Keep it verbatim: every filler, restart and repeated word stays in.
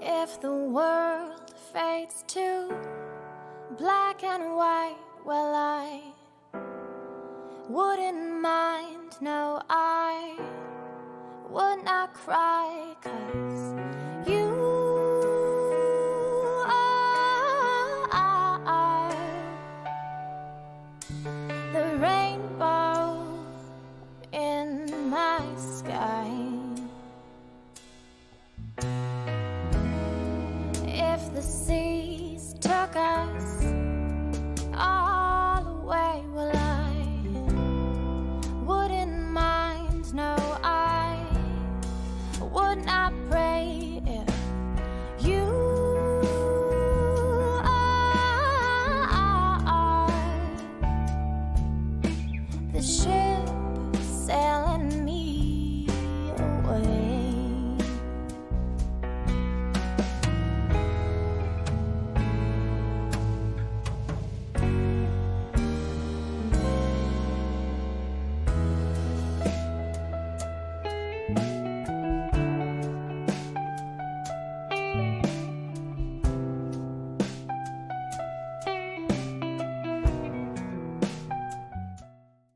If the world fades to black and white, well, I wouldn't mind, no, I would not cry, 'cause you are the rainbow in my sky. If the sea